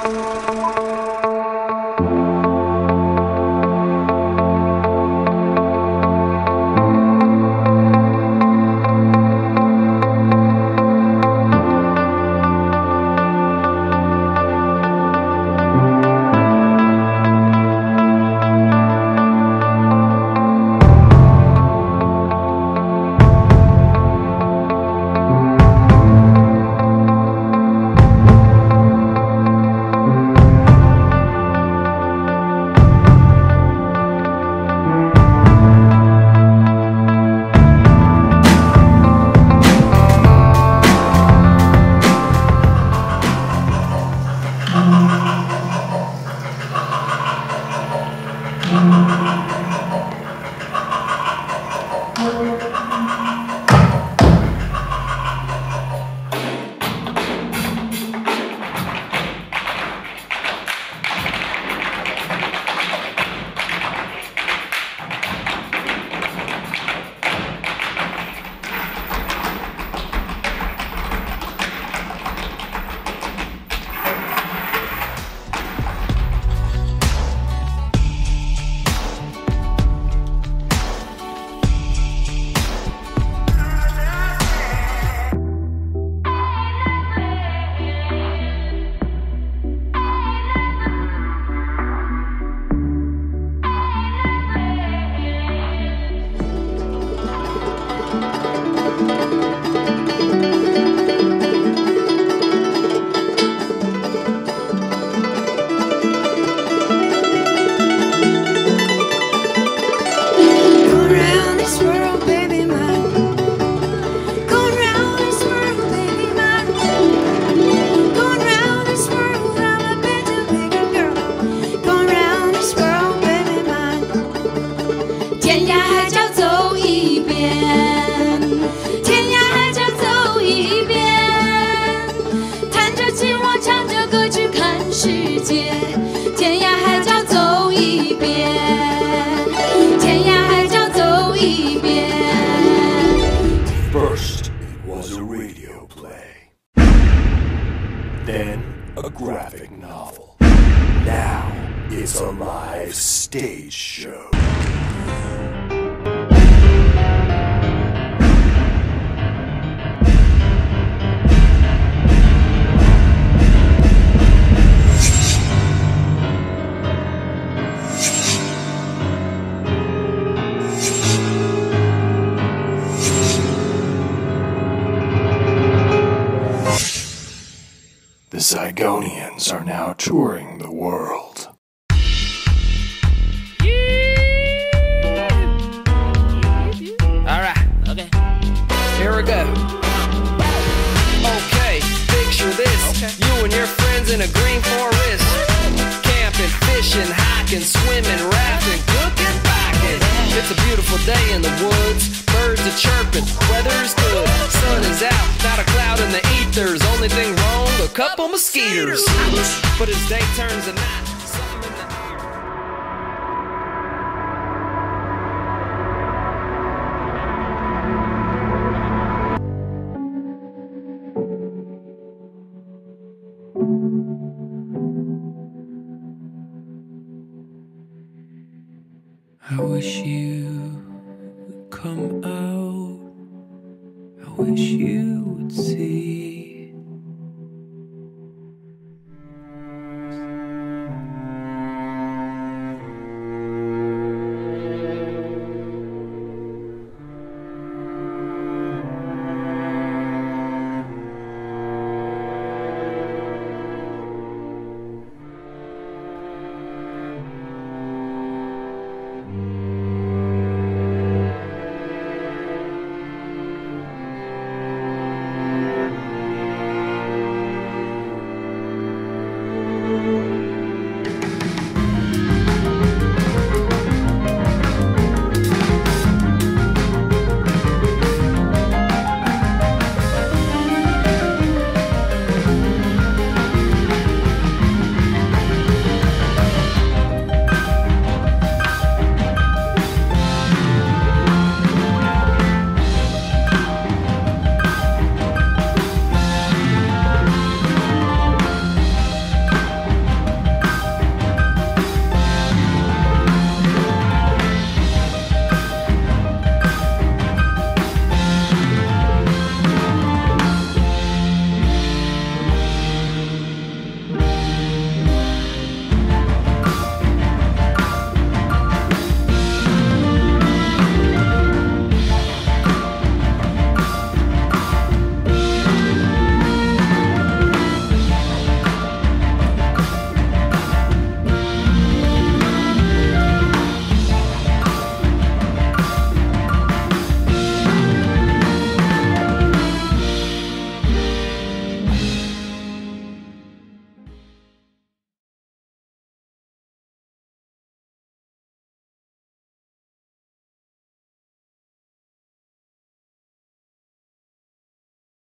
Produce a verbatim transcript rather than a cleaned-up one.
Zygonians are now touring the world. Alright, okay. Here we go. Okay, picture this. Okay. You and your friends in a green forest. Camping, fishing, hiking, swimming, rafting, cooking, biking. It's a beautiful day in the woods. Birds are chirping, weather is good. Sun is out, not a cloud in the ethers. Only thing wrong, a couple mosquitoes. But as day turns to night, something in the I wish you would come out. I wish you would see.